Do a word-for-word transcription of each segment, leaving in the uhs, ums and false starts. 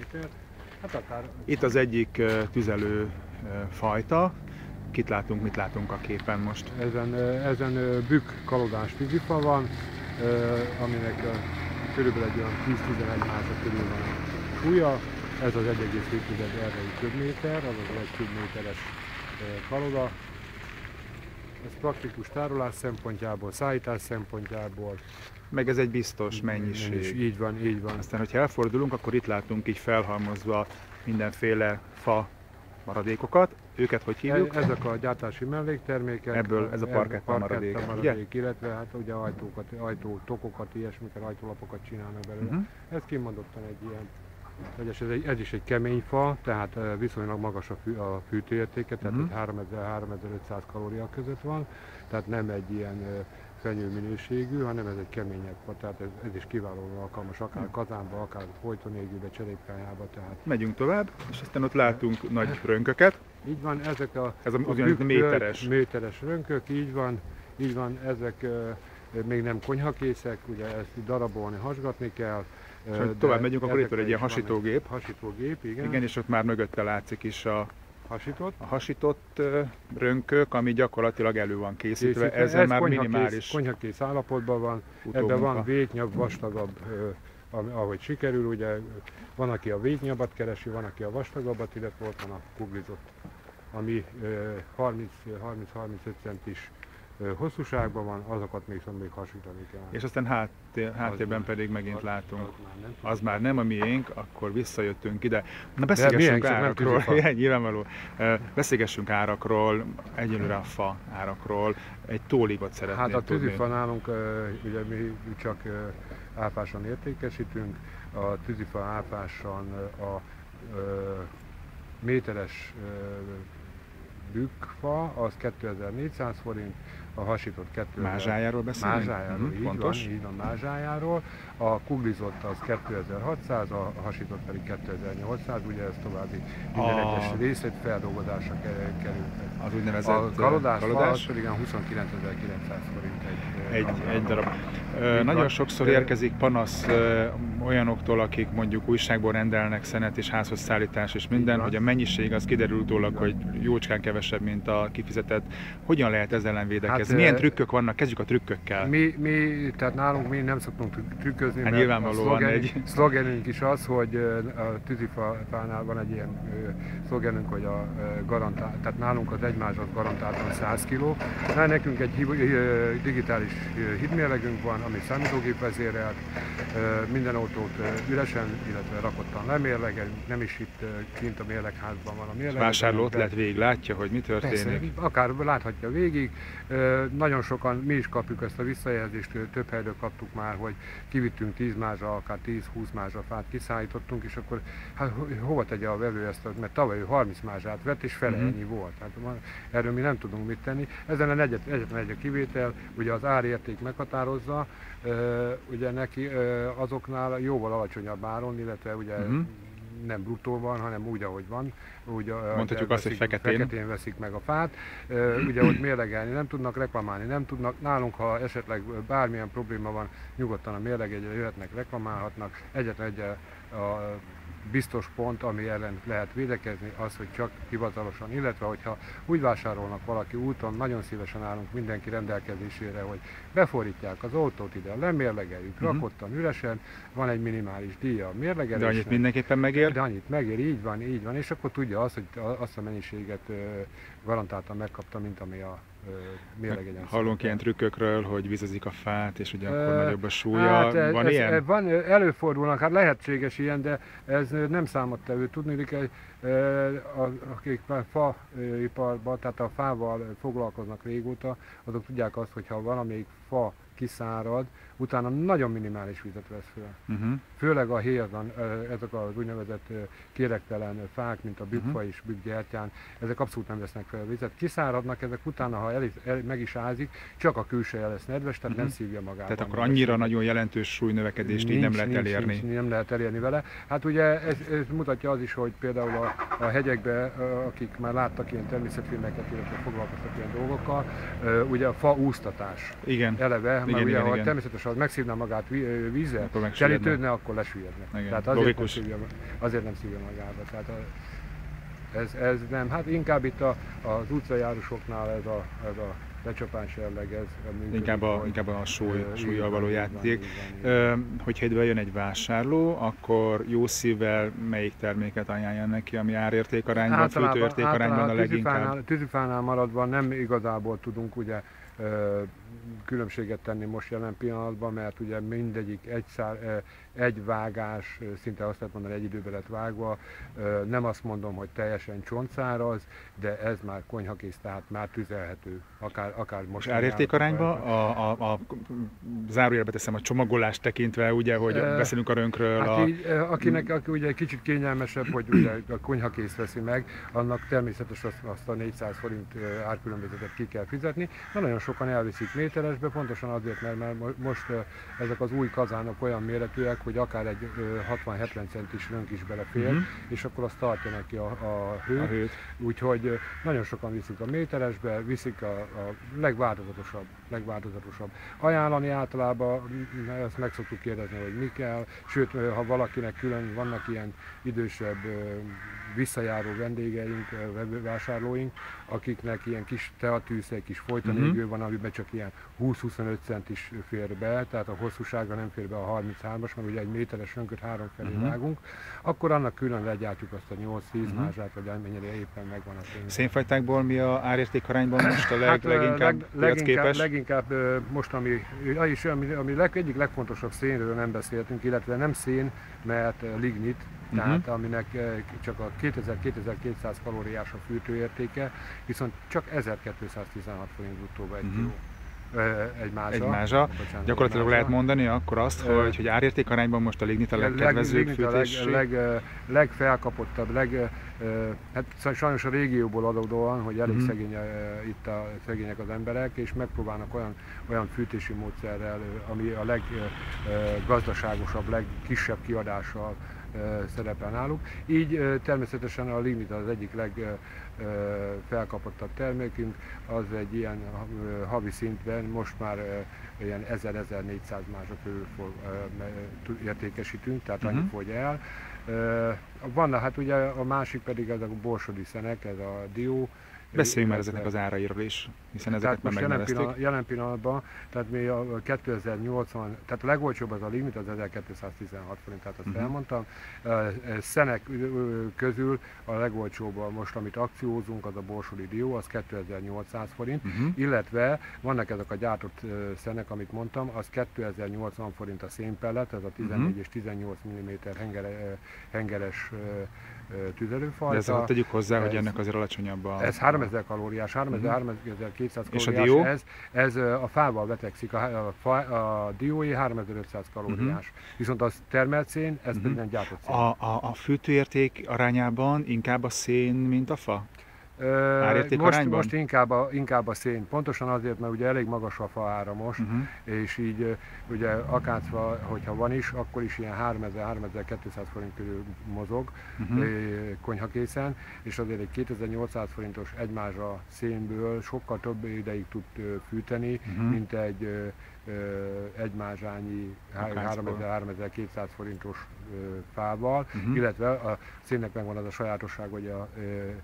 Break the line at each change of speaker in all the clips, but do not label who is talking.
méter. Hát akár...
Itt az egyik tüzelő fajta. Kit látunk, mit látunk a képen most?
Ezen, ezen bükk kalodás tűzifa van, aminek körülbelül egy olyan tíz-tizenegy másod körül van a súlya. Ez az egy egész hét erdei köbméter, azaz egy köbméteres kaloda. Ez praktikus tárolás szempontjából, szállítás szempontjából.
Meg ez egy biztos mennyiség.
mennyiség. Így van, így van.
Aztán, hogyha elfordulunk, akkor itt látunk így felhalmozva mindenféle fa maradékokat. Őket hogy hívjuk?
Ezek a gyártási melléktermékek.
Ebből ez a parketta maradék,
maradék illetve hát ugye ajtókat, ajtótokokat, ilyesmiket, ajtólapokat csinálnak belőle. Uh-huh. Ez kimondottan egy ilyen, ez, egy, ez is egy kemény fa, tehát viszonylag magas a, fű, a fűtőértéke, tehát uh-huh. háromezer-háromezer-ötszáz kalória között van, tehát nem egy ilyen fenyő minőségű, hanem ez egy keményebb fa, tehát ez, ez is kiválóan alkalmas, akár kazánba, akár folytonégőbe, cserépkájába. Tehát...
Megyünk tovább, és aztán ott látunk nagy rönköket.
Így van, ezek a,
ez a, a
bükk,
méteres.
méteres rönkök, így van, így van, ezek uh, még nem konyhakészek, ugye ezt darabolni, hasgatni kell.
És uh, tovább megyünk, akkor itt van egy ilyen hasítógép.
Hasítógép, igen.
Igen, és ott már mögötte látszik is a
hasított,
a hasított rönkök, ami gyakorlatilag elő van készítve, készítve. Ezzel
ez
már
konyhakész,
minimális
konyhakész állapotban van, ebben van végnyabb, vastagabb, ahogy sikerül, ugye van, aki a végnyabbat keresi, van, aki a vastagabbat, illetve ott van a kuglizott, ami harminc-harmincöt centis hosszúságban van, azokat még, még hasítani kell.
És aztán háttér, háttérben pedig megint az, látunk, az már, nem, az már nem a miénk, akkor visszajöttünk ide. Na beszélgessünk árakról, igen, nyilvánvaló. Beszélgessünk árakról, egyelőre a fa árakról, egy tóligot szeretnék
Hát a
tudni.
tűzifa nálunk, ugye mi csak áfásan értékesítünk, a tűzifa áfásan a méteres bükkfa, az kétezer-négyszáz forint, a hasított kétezer.
Mázsájáról beszélünk?
Mázsájáról,
uh-huh,
így
pontos.
van, így van, mázsájáról. A kuglizott az kétezer-hatszáz, a hasított pedig kétezer-nyolcszáz, ugye ez további minden a... egyes részét feldolgozásra került.
Az úgynevezett
a kalodás,
kalodás?
Fa, igen, huszonkilencezer-kilencszáz forint egy,
egy,
egy,
egy darab. Ö, nagyon sokszor érkezik panasz ö, olyanoktól, akik mondjuk újságból rendelnek szenet és házhoz szállítás és minden, hogy a mennyiség az kiderül utólag, hogy jócskán kevesebb, mint a kifizetett. Hogyan lehet ezzel ellen védekezni? Hát, milyen trükkök vannak? Kezdjük a trükkökkel.
Mi, mi, tehát nálunk mi nem szoktunk trükközni,
hát
mert a szlogen,
egy...
szlogenünk is az, hogy a tűzifánál van egy ilyen szlogenünk, hogy a garantál, tehát nálunk az egymásat garantáltan száz kiló. Na, nekünk egy digitális hídmérlegünk van, ami számítógép vezérelt, minden autót üresen, illetve rakottan lemérlegelünk, nem is itt kint a mérlegházban van a mérleg.
Vásárló ott lett végig, látja, hogy mi történik?
Persze, akár láthatja végig. Nagyon sokan, mi is kapjuk ezt a visszajelzést, több helyről kaptuk már, hogy kivittünk tíz mázsa, akár tíz-húsz mázsa fát kiszállítottunk, és akkor hát hova tegye a vevő ezt, mert tavaly ő harminc mázsát vett, és fele ennyi uh-huh. volt. Hát, erről mi nem tudunk mit tenni. Ezen egyet, egyetlen egy a kivétel, ugye az árérték meghatározza, ugye neki azoknál jóval alacsonyabb áron, illetve ugye uh-huh. nem bruttóban, hanem úgy, ahogy van. Úgy,
mondhatjuk azt, hogy feketén.
feketén veszik meg a fát. Ugye ott mérlegelni nem tudnak, reklamálni nem tudnak. Nálunk, ha esetleg bármilyen probléma van, nyugodtan a mérlegegyre jöhetnek, reklamálhatnak. Egyetlen egy a biztos pont, ami ellen lehet védekezni, az, hogy csak hivatalosan, illetve hogyha úgy vásárolnak valaki úton, nagyon szívesen állunk mindenki rendelkezésére, hogy beforítják az autót ide, lemérlegeljük, uh-huh. rakottan, üresen, van egy minimális díja a mérlegelésnek.
De annyit mindenképpen megér?
De annyit megér, így van, így van, és akkor tudja azt, hogy azt a mennyiséget garantáltan megkapta, mint ami a mérlegegyen.
Hallunk ilyen trükkökről, hogy vizezik a fát, és ugye akkor uh, nagyobb a súlya.
Hát ez,
van
ez,
ilyen?
Van, előfordulnak, hát lehetséges ilyen, de ez nem számottevő. Tudni kell, akik faiparban, tehát a fával foglalkoznak régóta, azok tudják azt, hogy ha valamelyik fa kiszárad, utána nagyon minimális vizet vesz föl. Uh-huh. Főleg a héjazan, ezek az úgynevezett kérektelen fák, mint a bükkfa és bükkgyertyán, ezek abszolút nem vesznek fel vizet. Kiszáradnak ezek utána, ha el, el, meg is ázik, csak a külseje lesz nedves, tehát uh-huh. nem szívja magát.
Tehát akkor annyira nagyon jelentős súlynövekedést nincs, így nem lehet
nincs,
elérni.
Nincs, nem lehet elérni vele. Hát ugye ez, ez mutatja az is, hogy például a, a hegyekben, akik már láttak ilyen természetfilmeket, illetve foglalkoztak ilyen dolgokkal, ugye a fa úsztatás.
Igen.
Eleve,
igen,
mert ugye
igen,
ha
igen.
természetes az megszívna magát vízzel,
akkor
telítődne, akkor lesüllyedne. Tehát azért nem, szívja, azért nem szívja magába. Tehát a, ez, ez nem, hát inkább itt a, az utcajárosoknál ez a, ez a lecsapás jelleg, ez működik,
inkább a,
hogy,
inkább a súly,
uh,
súlyjal való játék.
Uh,
hogyha itt bejön egy vásárló, akkor jó szívvel melyik terméket ajánlja neki, ami árértékarányban, fűtőértékarányban a leginkább?
Tűzifánál maradva nem igazából tudunk ugye különbséget tenni most jelen pillanatban, mert ugye mindegyik egy, szár, egy vágás, szinte azt lehet mondani, egy időben lett vágva. Nem azt mondom, hogy teljesen csontszáraz, de ez már konyhakész, tehát már tüzelhető. Akár, akár most.
És árértékarányban a, a, a zárójelbe teszem a csomagolást tekintve, ugye, hogy e, beszélünk a rönkről.
Hát
a...
így, akinek aki ugye kicsit kényelmesebb, hogy ugye a konyhakész veszi meg, annak természetesen azt, azt a négyszáz forint árkülönbözetet ki kell fizetni. De nagyon sokan elviszik méteresbe, pontosan azért, mert, mert most ezek az új kazánok olyan méretűek, hogy akár egy hatvan-hetven centis rönk is belefér, uh-huh. és akkor azt tartja neki a, a hőt. A hőt. Úgyhogy nagyon sokan viszik a méteresbe, viszik a, a legváltozatosabb, legváltozatosabb. Ajánlani általában, ezt meg szoktuk kérdezni, hogy mi kell, sőt, ha valakinek külön vannak ilyen idősebb visszajáró vendégeink, vásárlóink, akiknek ilyen kis teatűzhely, kis folytonégő uh-huh. van, amiben csak ilyen húsz-huszonöt cent is fér be, tehát a hosszúságra nem fér be a harminchárom-as, mert ugye egy méteres rönköt három felé uh-huh. vágunk, akkor annak külön legyártjuk azt a nyolc-tíz uh-huh. mázsát, vagy amennyire éppen megvan a pénz.
Szénfajtákból mi a árértékarányban most a leg,
hát,
leginkább
leg, leginkább, leginkább most, ami, is, ami, ami leg, egyik legfontosabb szénről nem beszéltünk, illetve nem szén, mert lignit, tehát uh-huh. aminek csak a kétezer-kétezer-kétszáz kalóriás a fűtőértéke, viszont csak ezerkétszáztizenhat forint bruttóba egy uh-huh. kiló. Egy mázsa.
Egy mázsa. Bocsánat, Gyakorlatilag egy lehet mondani akkor azt, uh, hogy, hogy árértékarányban most a lignit a legkedvezőbb leg, fűtési? A leg, leg, legfelkapottabb, leg, hát sajnos a régióból adódóan, hogy elég uh-huh. szegény itt a szegények az emberek, és megpróbálnak olyan, olyan fűtési módszerrel, ami a leggazdaságosabb, legkisebb kiadással szerepel náluk. Így természetesen a lignit az egyik legfelkapottabb termékünk, az egy ilyen havi szintben most már ilyen ezer-ezernégyszáz mázsa körül értékesítünk, tehát uh-huh. annyi fogy el. Van, hát ugye a másik pedig ez a borsodi szenek, ez a dió. Beszéljünk már ezeknek az árairól is, hiszen ezeket már megneveztük.
Jelen, pillanat, jelen pillanatban, tehát mi a kétezer-nyolcvan, tehát a legolcsóbb az a limit, az ezerkétszáztizenhat forint, tehát azt uh-huh. elmondtam. Szenek közül a legolcsóbb most, amit akciózunk, az a borsodi dió, az kétezer-nyolcszáz forint, uh-huh. illetve vannak ezek a gyártott szenek, amit mondtam, az kétezer-nyolcvan forint a szénpellet, ez a tizennégy uh-huh. és tizennyolc milliméter hengere, hengeres tüzelőfajta.
De ezzel tegyük hozzá, ez, hogy ennek azért alacsonyabb a...
Ez háromezer kalóriás, háromezer-háromezerkétszáz
és
kalóriás,
a dió?
Ez, ez a fával vetekszik, a, a, a diói háromezer-ötszáz kalóriás. Uh-huh. Viszont az termelt szén, ez uh-huh. pedig nem gyártott szén.
A, a, a fűtőérték arányában inkább a szén, mint a fa?
Most, most inkább, a, inkább a szén, pontosan azért, mert ugye elég magas a fa ára most, uh-huh. és így ugye akácfa, hogyha van is, akkor is ilyen háromezer-háromezer-kétszáz forint körül mozog uh-huh. konyhakészen, és azért egy kétezer-nyolcszáz forintos egymázsa szénből sokkal több ideig tud fűteni, uh-huh. mint egy egymázsányi háromezer-háromezer-kétszáz forintos fával, uh-huh. illetve a szénnek megvan az a sajátosság, hogy a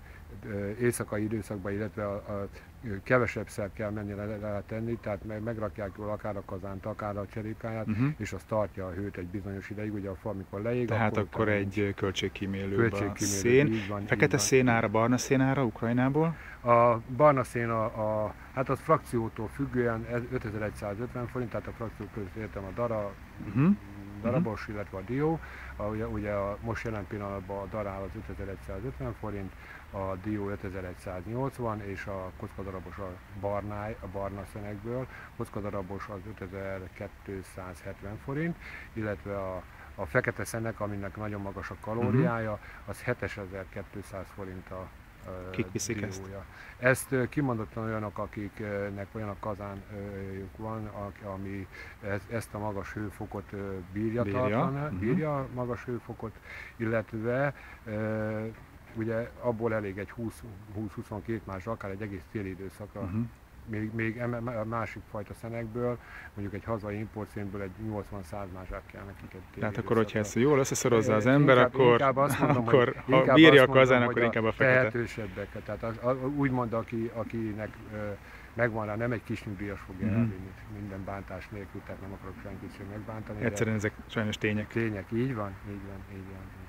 éjszakai időszakban, illetve a, a kevesebb szer kell menni le tenni, tehát meg, megrakják jól akár a kazánt, akár a cserépkáját, uh-huh. és az tartja a hőt egy bizonyos ideig, ugye a fa, amikor leég.
Tehát akkor, akkor egy költségkímélőbb a szén. Van, fekete szénára, barna szénára Ukrajnából?
A barna szén, a, a, hát az frakciótól függően ötezer-százötven forint, tehát a frakciók között értem a dara, uh-huh. darabos, uh-huh. illetve a dió. A, ugye, ugye a, most jelen pillanatban a darál az ötezer-százötven forint, a dió ötezer-száznyolcvan, és a kockadarabos a, barnáj, a barna szenekből, kockadarabos az ötezer-kétszázhetven forint, illetve a, a fekete szenek, aminek nagyon magas a kalóriája, az hétezer-kétszáz forint a
Kik viszik ezt?
Ezt kimondottan olyanok, akiknek olyan a kazánjuk van, ami ezt a magas hőfokot bírja, bírja. tartani, uh-huh. bírja magas hőfokot, illetve ugye abból elég egy húsz-huszonkettő mázsa, akár egy egész téli időszakra uh-huh. még, még a másik fajta szenekből, mondjuk egy hazai importszénből egy nyolcvan-száz mázsát kell nekik.
Tehát akkor, hogyha ezt jól összeszorozza az ember, inkább, akkor,
inkább azt mondom,
akkor
hogy,
ha bírja a kazán, akkor inkább a fekete.
Tehetősebbek, tehát az, az, úgymond, aki, akinek megvan rá, nem egy kis nyugdíjas fogja mm-hmm. elvinni minden bántás nélkül, tehát nem akarok senkit sem megbántani.
Egyszerűen ezek sajnos tények.
Tények, így van, így van, így van.